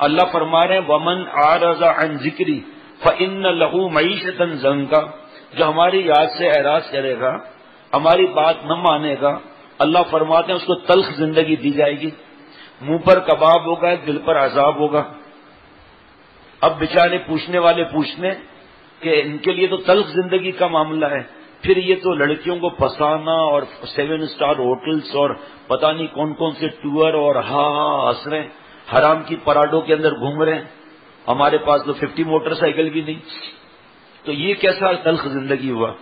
اللہ فرما رہے ہیں ومن اعرض عن ذکری فإن له معیشۃ ضنکا، جو ہماری یاد سے اعراض کرے گا، ہماری بات نہ مانے گا، اللہ فرماتے ہیں اس کو تلخ زندگی دی جائے گی، منہ پر کباب ہوگا، دل پر عذاب ہوگا۔ اب بیچارے پوچھنے والے پوچھنے کہ ان کے لیے تو تلخ زندگی کا معاملہ ہے، پھر یہ تو لڑکیوں کو پسانا اور 7 اسٹار ہوٹلز اور پتہ نہیں کون کون سے ٹور اور ہنس رہے ہیں، حرام کی پراڈوں کے اندر گھوم رہے ہیں، ہمارے پاس تو 50 موٹر سائیکل بھی نہیں، تو یہ کیسا تلخ زندگی ہوا۔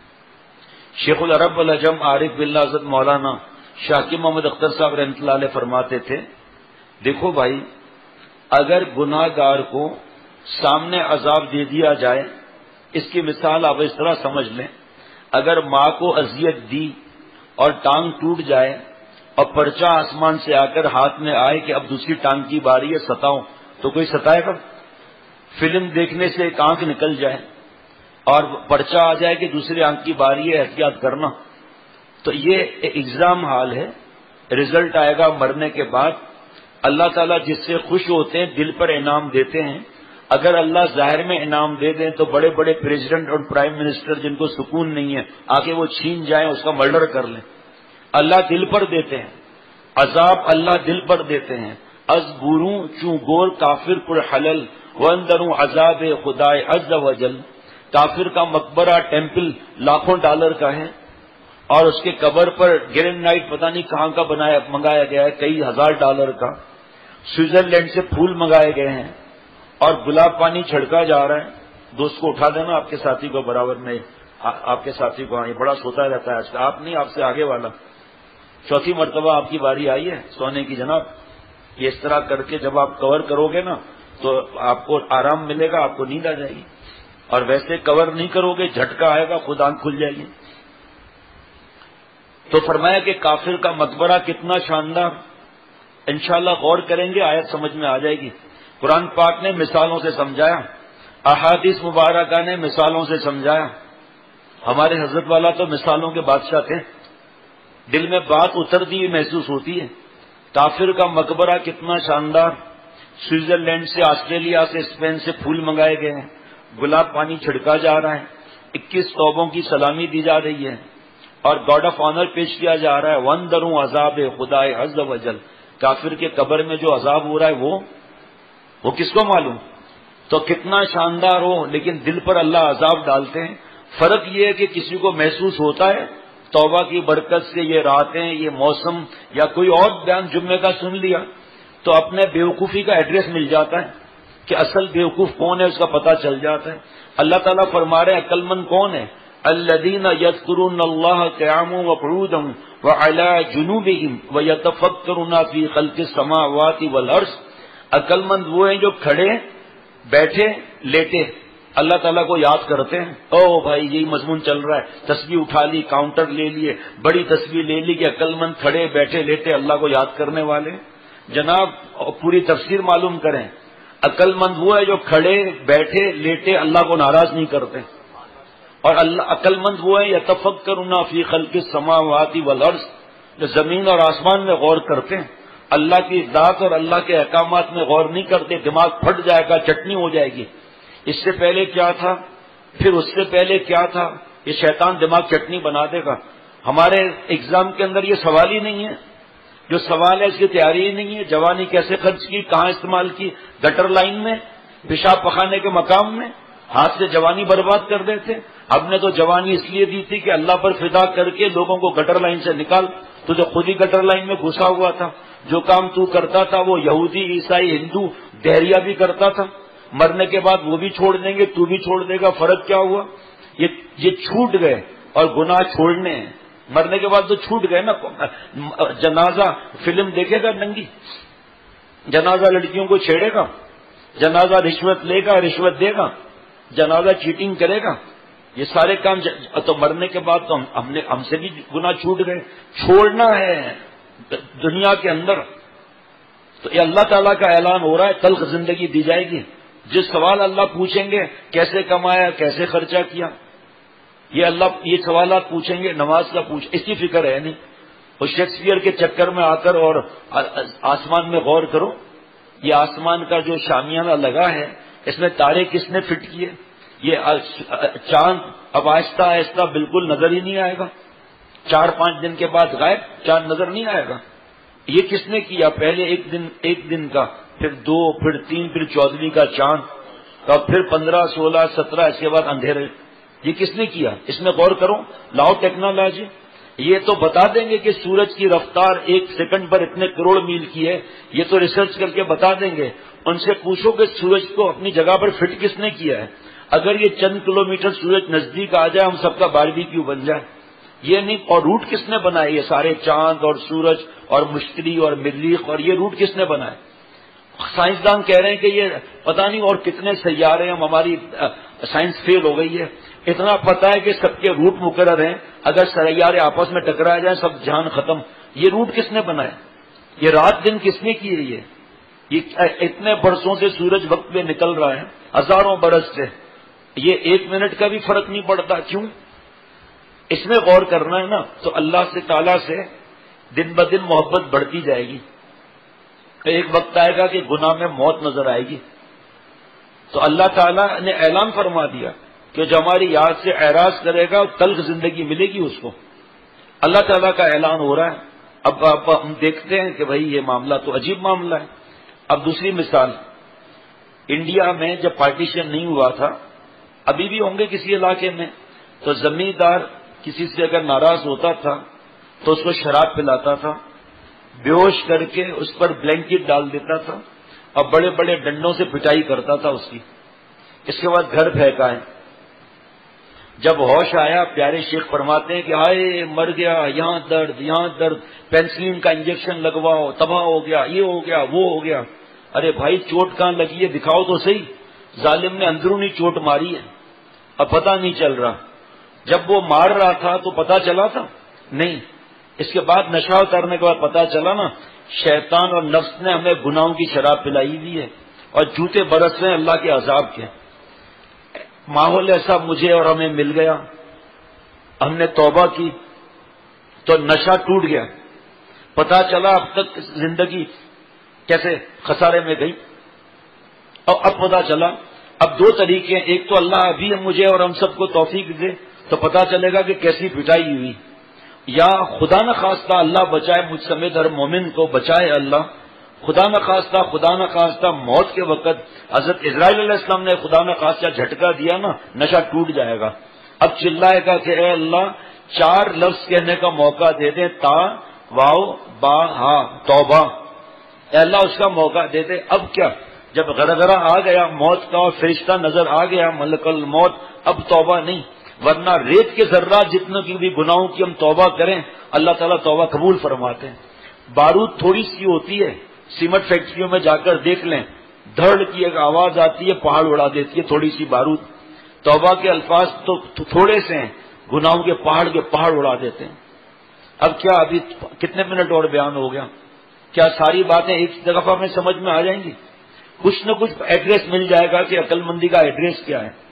شیخ العرب العجم عارف باللہ حضرت مولانا شاکر محمد اختر صاحب رحمۃ اللہ علیہ فرماتے تھے، دیکھو بھائی، اگر گناہ گار کو سامنے عذاب دے دیا جائے، اس کی مثال آپ اس طرح سمجھ لیں، اگر ماں کو اذیت دی اور ٹانگ ٹوٹ جائے اور پرچہ آسمان سے آ کر ہاتھ میں آئے کہ اب دوسری ٹانگ کی باری ہے، ستاؤں، تو کوئی ستائے گا؟ فلم دیکھنے سے ایک آنکھ نکل جائے اور پرچہ آ جائے کہ دوسری آنکھ کی باری ہے، احتیاط کرنا، تو یہ ایگزام حال ہے، رزلٹ آئے گا مرنے کے بعد۔ اللہ تعالیٰ جس سے خوش ہوتے ہیں دل پر انعام دیتے ہیں، اگر اللہ ظاہر میں انعام دے دیں تو بڑے بڑے پریزیڈنٹ اور پرائم منسٹر جن کو سکون نہیں ہے آگے وہ چھین جائیں، اس کا مرڈر کر لیں۔ اللہ دل پر دیتے ہیں عذاب، اللہ دل پر دیتے ہیں۔ از گوروں چوں گور کافر پر حلل وندروں عذاب خدائے عز و جل، کافر کا مقبرہ ٹیمپل لاکھوں ڈالر کا ہے اور اس کے قبر پر گرینائٹ پتہ نہیں کہاں کا منگایا گیا ہے، کئی ہزار ڈالر کا، سوئٹزرلینڈ سے پھول منگائے گئے ہیں اور گلاب پانی چھڑکا جا رہا ہے۔ دوست کو اٹھا دینا، آپ کے ساتھی کو برابر میں، آپ کے ساتھی کو، یہ بڑا سوتا رہتا ہے آج کا، آپ نہیں، آپ سے آگے والا، 4تھی مرتبہ آپ کی باری آئی ہے سونے کی جناب۔ یہ اس طرح کر کے جب آپ کور کرو گے نا تو آپ کو آرام ملے گا، آپ کو نیند آ جائے گی، اور ویسے کور نہیں کرو گے جھٹکا آئے گا، خود آنکھ کھل جائے گی۔ تو فرمایا کہ کافر کا مقبرہ کتنا شاندار، انشاءاللہ غور کریں گے آیت سمجھ میں آ جائے گی۔ قرآن پاک نے مثالوں سے سمجھایا، احادیث مبارکہ نے مثالوں سے سمجھایا۔ ہمارے حضرت والا تو مثالوں کے بادشاہ تھے، دل میں بات اترتی ہوئی محسوس ہوتی ہے۔ کافر کا مقبرہ کتنا شاندار، سوئٹزرلینڈ سے، آسٹریلیا سے، اسپین سے پھول منگائے گئے ہیں، گلاب پانی چھڑکا جا رہا ہے، 21 توبوں کی سلامی دی جا رہی ہے اور گارڈ آف آنر پیش کیا جا رہا ہے۔ وندروں عذاب خدائے عز و جل، کافر کے قبر میں جو عذاب ہو رہا ہے وہ کس کو معلوم؟ تو کتنا شاندار ہو، لیکن دل پر اللہ عذاب ڈالتے ہیں۔ فرق یہ ہے کہ کسی کو محسوس ہوتا ہے توبہ کی برکت سے، یہ راتیں، یہ موسم، یا کوئی اور بیان جمعے کا سن لیا تو اپنے بیوقوفی کا ایڈریس مل جاتا ہے کہ اصل بیوقوف کون ہے، اس کا پتہ چل جاتا ہے۔ اللہ تعالیٰ فرما رہے ہیں عقل مند کون ہے؟ الذین یذکرون اللہ قیاما وقعودا وعلی جنوبہم ویتفکرون فی خلق السماوات والارض، عقل مند وہ ہیں جو کھڑے، بیٹھے، لیٹے اللہ تعالیٰ کو یاد کرتے ہیں۔ او بھائی یہی مضمون چل رہا ہے، تسبیح اٹھا لی، کاؤنٹر لے لیے، بڑی تسبیح لے لی کہ عقل مند کھڑے بیٹھے لیٹے اللہ کو یاد کرنے والے۔ جناب پوری تفسیر معلوم کریں، عقل مند وہ ہے جو کھڑے بیٹھے لیٹے اللہ کو ناراض نہیں کرتے، اور عقل مند وہ ہے یتفکرون فی خلق السماوات والارض، جو زمین اور آسمان میں غور کرتے ہیں، اللہ کی ذات اور اللہ کے احکامات میں غور نہیں کرتے، دماغ پھٹ جائے گا، چٹنی ہو جائے گی۔ اس سے پہلے کیا تھا، پھر اس سے پہلے کیا تھا، یہ شیطان دماغ چٹنی بنا دے گا۔ ہمارے ایگزام کے اندر یہ سوال ہی نہیں ہے، جو سوال ہے اس کی تیاری ہی نہیں ہے۔ جوانی کیسے خرچ کی، کہاں استعمال کی؟ گٹر لائن میں، پیشاب پخانے کے مقام میں، ہاتھ سے جوانی برباد کر دیتے۔ ہم نے تو جوانی اس لیے دی تھی کہ اللہ پر فدا کر کے لوگوں کو گٹر لائن سے نکال، تو جو خود ہی گٹر لائن میں گھسا ہوا تھا، جو کام تو کرتا تھا وہ یہودی، عیسائی، ہندو، دہریہ بھی کرتا تھا، مرنے کے بعد وہ بھی چھوڑ دیں گے، تو بھی چھوڑ دے گا۔ فرق کیا ہوا؟ یہ چھوٹ گئے، اور گناہ چھوڑنے ہیں، مرنے کے بعد تو چھوٹ گئے نا۔ جنازہ فلم دیکھے گا ننگی، جنازہ لڑکیوں کو چھیڑے گا، جنازہ رشوت لے گا، رشوت دے گا، جنازہ چیٹنگ کرے گا، یہ سارے کام تو مرنے کے بعد تو ہم سے بھی گناہ چھوٹ گئے۔ چھوڑنا ہے دنیا کے اندر، تو یہ اللہ تعالیٰ کا اعلان ہو رہا ہے، تلخ زندگی دی جائے گی۔ جس سوال اللہ پوچھیں گے کیسے کمایا، کیسے خرچہ کیا، یہ سوالات پوچھیں گے، نماز کا اس کی فکر ہے نہیں۔ اور شیکسپیئر کے چکر میں آ کر اور آسمان میں غور کرو، یہ آسمان کا جو شامیانہ لگا ہے اس میں تارے کس نے فٹ کیے؟ یہ چاند اب آہستہ آہستہ بالکل نظر ہی نہیں آئے گا، 4-5 دن کے بعد غائب، چاند نظر نہیں آئے گا۔ یہ کس نے کیا؟ پہلے ایک دن کا، پھر 2، پھر 3، پھر 14ویں کا چاند، اور پھر 15، 16، 17، اس کے بعد اندھیرے۔ یہ کس نے کیا؟ اس میں غور کرو، لاؤ ٹیکنالوجی۔ یہ تو بتا دیں گے کہ سورج کی رفتار 1 سیکنڈ پر اتنے کروڑ میل کی ہے، یہ تو ریسرچ کر کے بتا دیں گے۔ ان سے پوچھو کہ سورج کو اپنی جگہ پر فٹ کس نے کیا ہے؟ اگر یہ چند کلومیٹر سورج نزدیک آ جائے، ہم سب کا باربیکیو بن جائے۔ یہ نہیں، اور روٹ کس نے بنائے؟ یہ سارے چاند اور سورج اور مشتری اور مریخ، اور یہ روٹ کس نے بنائے؟ سائنسدان کہہ رہے ہیں کہ یہ پتہ نہیں اور کتنے سیارے، ہم ہماری سائنس فیل ہو گئی ہے۔ اتنا پتہ ہے کہ سب کے روٹ مقرر ہیں، اگر سیارے آپس میں ٹکرا جائیں سب جہان ختم۔ یہ روٹ کس نے بنائے؟ یہ رات دن کس نے کی ہے؟ یہ اتنے برسوں سے سورج وقت پہ نکل رہا ہے، ہزاروں برس سے، یہ 1 منٹ کا بھی فرق نہیں پڑتا۔ کیوں؟ اس میں غور کرنا ہے نا، تو اللہ سے تعالیٰ سے دن بدن محبت بڑھتی جائے گی۔ ایک وقت آئے گا کہ گناہ میں موت نظر آئے گی، تو اللہ تعالیٰ نے اعلان فرما دیا کہ جو ہماری یاد سے اعراض کرے گا تلخ زندگی ملے گی اس کو۔ اللہ تعالیٰ کا اعلان ہو رہا ہے۔ اب ہم دیکھتے ہیں کہ بھائی یہ معاملہ تو عجیب معاملہ ہے۔ اب دوسری مثال، انڈیا میں جب پارٹیشن نہیں ہوا تھا، ابھی بھی ہوں گے کسی علاقے میں، تو زمیندار کسی سے اگر ناراض ہوتا تھا تو اس کو شراب پلاتا تھا، بے ہوش کر کے اس پر بلینکٹ ڈال دیتا تھا اور بڑے بڑے ڈنڈوں سے پٹائی کرتا تھا اس کی۔ اس کے بعد گھر پھینکا ہے۔ جب ہوش آیا، پیارے شیخ فرماتے ہیں کہ ہائے مر گیا، یہاں درد، پینسلین کا انجیکشن لگواؤ، تباہ ہو گیا، یہ ہو گیا، وہ ہو گیا۔ ارے بھائی چوٹ کہاں لگی ہے؟ دکھاؤ تو صحیح۔ ظالم نے اندرونی چوٹ ماری ہے، اب پتہ نہیں چل رہا۔ جب وہ مار رہا تھا تو پتہ چلا تھا؟ نہیں۔ اس کے بعد نشہ اترنے کے بعد پتہ چلا نا، شیطان اور نفس نے ہمیں گناہوں کی شراب پلائی ہوئی ہے اور جوتے برس رہے ہیں اللہ کے عذاب کے۔ ماحول ایسا مجھے اور ہمیں مل گیا، ہم نے توبہ کی تو نشہ ٹوٹ گیا، پتہ چلا اب تک زندگی کیسے خسارے میں گئی، اور اب پتہ چلا۔ اب 2 طریقے ہیں، ایک تو اللہ ابھی مجھے اور ہم سب کو توفیق دے تو پتہ چلے گا کہ کیسی پٹائی ہوئی، یا خدا نخواستہ اللہ بچائے، مجھ سمیت ہر مومن کو بچائے اللہ، خدا نخواستہ موت کے وقت حضرت اسرائیل علیہ السلام نے خدا نخواستہ جھٹکا دیا نا، نشہ ٹوٹ جائے گا۔ اب چلائے گا کہ اے اللہ 4 لفظ کہنے کا موقع دے دے، تا، واو، با، ہا، توبہ، اے اللہ اس کا موقع دے دے۔ اب کیا؟ جب غرغرہ آ گیا موت کا اور فرشتہ نظر آ گیا ملک الموت، اب توبہ نہیں، ورنہ ریت کے ذرات جتنے کی بھی گناہوں کی ہم توبہ کریں اللہ تعالیٰ توبہ قبول فرماتے ہیں۔ بارود تھوڑی سی ہوتی ہے، سیمنٹ فیکٹریوں میں جا کر دیکھ لیں، دھڑ کی ایک آواز آتی ہے، پہاڑ اڑا دیتی ہے تھوڑی سی بارود۔ توبہ کے الفاظ تو تھوڑے سے ہیں، گناہوں کے پہاڑ اڑا دیتے ہیں۔ اب کیا ابھی کتنے منٹ اور بیان ہو گیا؟ کیا ساری باتیں ایک دفعہ میں سمجھ میں آ جائیں گی؟ کچھ نہ کچھ ایڈریس مل جائے گا کہ عقل مندی کا ایڈریس کیا ہے۔